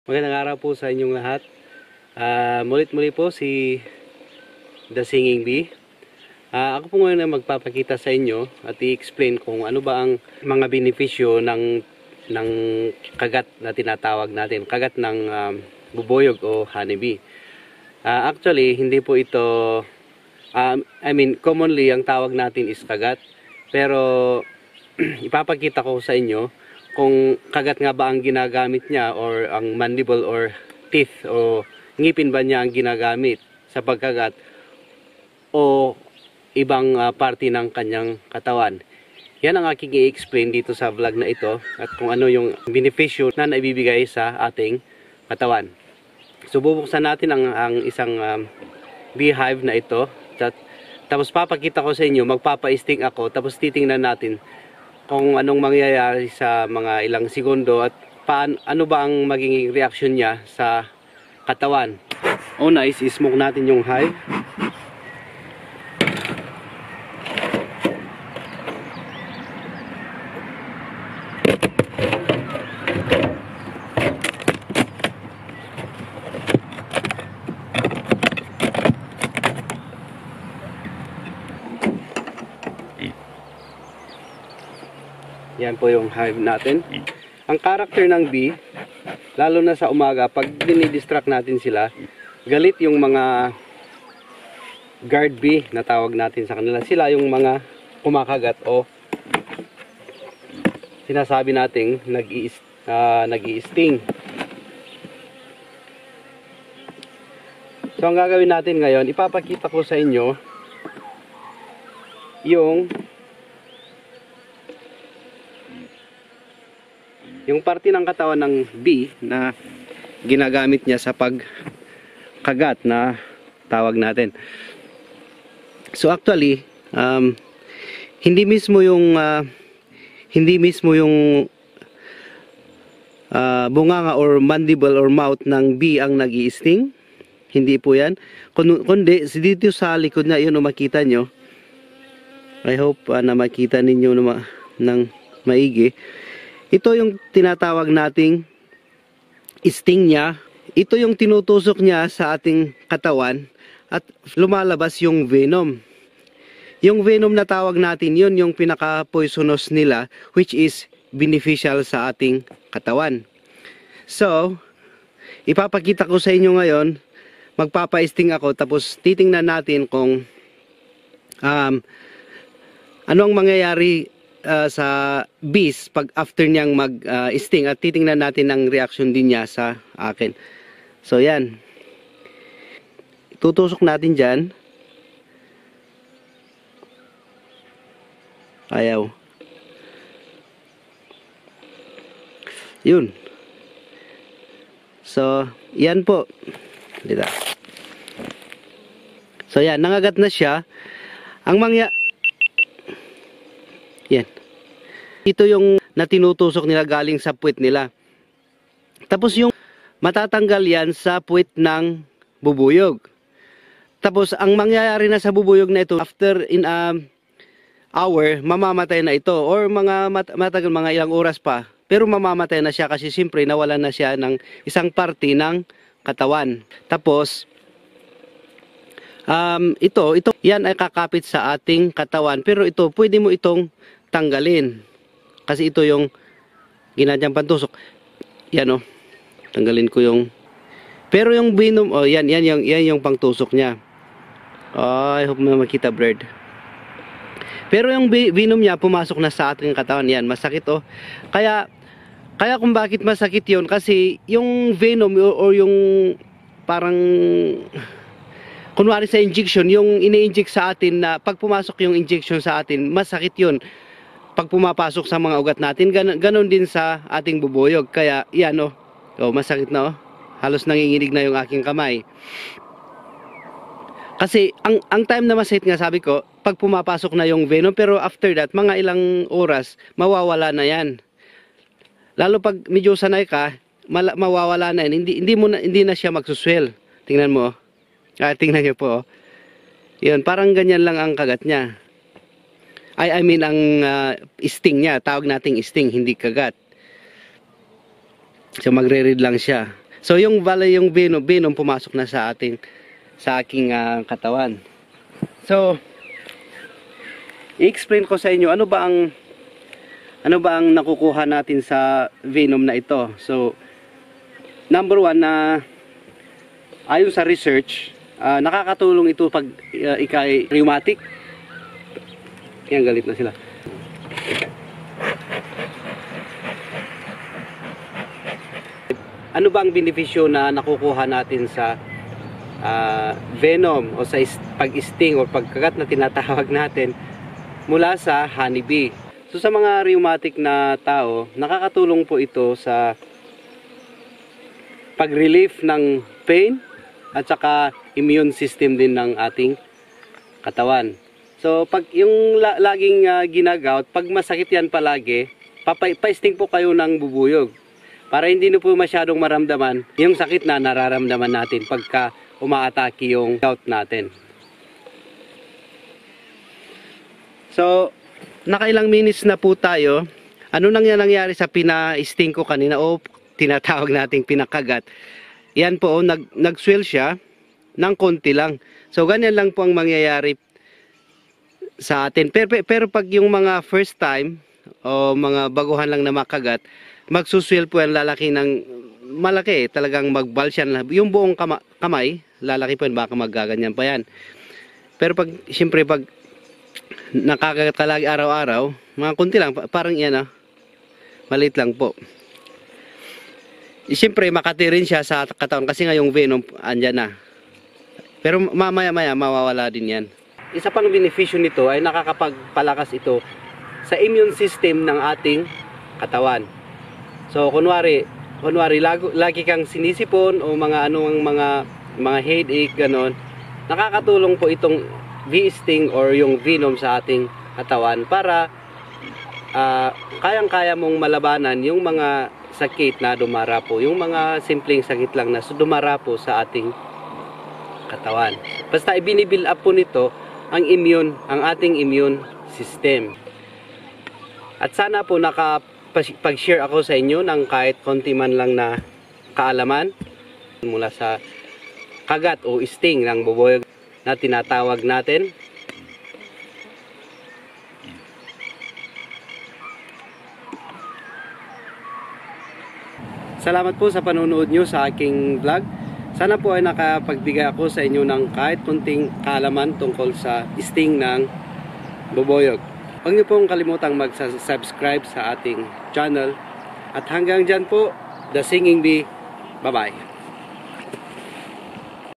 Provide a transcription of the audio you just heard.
Magandang araw po sa inyong lahat. Mulit-muli po si The Singing Bee. Ako po ngayon na magpapakita sa inyo at i-explain kung ano ba ang mga benepisyo ng kagat na tinatawag natin. Kagat ng bubuyog o honeybee. Actually, hindi po ito, commonly ang tawag natin is kagat. Pero ipapakita ko sa inyo kung kagat nga ba ang ginagamit niya or ang mandible or teeth o ngipin ba niya ang ginagamit sa pagkagat o ibang parte ng kanyang katawan. Yan ang aking i-explain dito sa vlog na ito at kung ano yung benepisyo na naibibigay sa ating katawan. So bubuksan natin ang isang beehive na ito. Tapos papakita ko sa inyo, magpapa-sting ako, tapos titingnan natin kung anong mangyayari sa mga ilang segundo at ano ba ang magiging reaction niya sa katawan. Una is smoke natin yung hive. Yan po yung hive natin. Ang character ng bee, lalo na sa umaga, pag dinidistract natin sila, galit yung mga guard bee na tawag natin sa kanila. Sila yung mga kumakagat o sinasabi nating nag-i-sting. So ang gagawin natin ngayon, ipapakita ko sa inyo yung parte ng katawan ng bee na ginagamit niya sa pagkagat na tawag natin. So actually, hindi mismo yung bunganga or mandible or mouth ng bee ang nag-i-sting. Hindi po yan. Kundi dito sa likod na yun, makita nyo. I hope na makita ninyo ng maigi. Ito yung tinatawag nating sting niya. Ito yung tinutusok niya sa ating katawan at lumalabas yung venom. Yung venom na tawag natin, yun yung pinaka-poisonous nila, which is beneficial sa ating katawan. So, ipapakita ko sa inyo ngayon, magpapa-sting ako, tapos titingnan natin kung ano ang mangyayari sa bees pag after niyang mag-sting at titingnan natin ang reaction din niya sa akin. So yan, tutusok natin dyan. Ayaw. Yun. So yan po dito. So yan, nangagat na siya. Ang yan. Ito yung natinutusok nila galing sa puwet nila. Tapos yung matatanggal yan sa puwet ng bubuyog. Tapos ang mangyayari na sa bubuyog na ito, after in a hour, mamamatay na ito. Or matagal mga ilang oras pa. Pero mamamatay na siya kasi siyempre nawalan na siya ng isang parte ng katawan. Tapos ito yan ay kakapit sa ating katawan. Pero ito, pwede mo itong tanggalin. Kasi ito yung ginadyang pantusok. Yan o. Tanggalin ko yung. Pero yung venom, yan yung pangtusok niya. I hope na makita bird. Pero yung venom niya pumasok na sa ating katawan. Yan, masakit o. Kaya kung bakit masakit yun, kasi yung venom o yung parang kunwari sa injection, yung ini-inject sa atin na pag pumasok yung injection sa atin, masakit yun. Pag pumapasok sa mga ugat natin, ganon din sa ating bubuyog. Kaya yan o, masakit na o. Halos nanginginig na yung aking kamay. Kasi ang time na masakit nga, sabi ko, pag pumapasok na yung venom, pero after that, mga ilang oras, mawawala na yan. Lalo pag medyo sanay ka, mawawala na yan. Hindi na siya magsuswell. Tingnan mo. Tingnan nyo po. Yun, parang ganyan lang ang kagat niya. I mean ang sting niya. Tawag nating sting, hindi kagat. So magre-read lang siya. So yung venom pumasok na sa aking katawan. So i-explain ko sa inyo ano ba ang nakukuha natin sa venom na ito. So number one na ayon sa research, nakakatulong ito pag ikay rheumatic. Yan, galit na sila. Ano ba ang benepisyo na nakukuha natin sa venom o sa pag-sting o pagkagat na tinatawag natin mula sa honeybee? So sa mga rheumatic na tao, nakakatulong po ito sa pag-relief ng pain at saka immune system din ng ating katawan. So pag yung laging ginagout, pag masakit yan palagi, pa-sting po kayo ng bubuyog. Para hindi na po masyadong maramdaman yung sakit na nararamdaman natin pagka umaatake yung gout natin. So, nakailang minutes na po tayo. Ano nang nangyari sa pina-sting ko kanina o tinatawag nating pinakagat? Yan po, nag-swell siya ng konti lang. So, ganyan lang po ang mangyayari sa atin. Pero pag yung mga first time o mga baguhan lang na makagat, magsuswell po yan, lalaki ng malaki, talagang magbalsyan lang. Yung buong kamay, lalaki po yan, baka maggaganyan pa yan. Pero siyempre pag nakakagat ka lagi araw-araw, mga kunti lang, parang yan maliit lang po. Siyempre makati rin siya sa katawan kasi nga yung venom andyan na. Pero mamaya-maya mawawala din yan. Isa pang benepisyo nito ay nakakapagpalakas ito sa immune system ng ating katawan. So kunwari lagi kang sinisipon o mga mga headache ganon, nakakatulong po itong V-sting or yung venom sa ating katawan para kayang-kaya mong malabanan yung mga sakit na dumarapo, yung mga simpleng sakit lang na dumarapo sa ating katawan. Basta ibinibuild up po nito ang ating immune system. At sana po pag-share ako sa inyo ng kahit konti man lang na kaalaman mula sa kagat o sting ng bubuyog na tinatawag natin. Salamat po sa panonood nyo sa aking vlog. Sana po ay nakapagbigay ako sa inyo ng kahit konting kaalaman tungkol sa sting ng bubuyog. Huwag niyo pong kalimutang mag-subscribe sa ating channel. At hanggang dyan po, The Singing Bee. Bye-bye.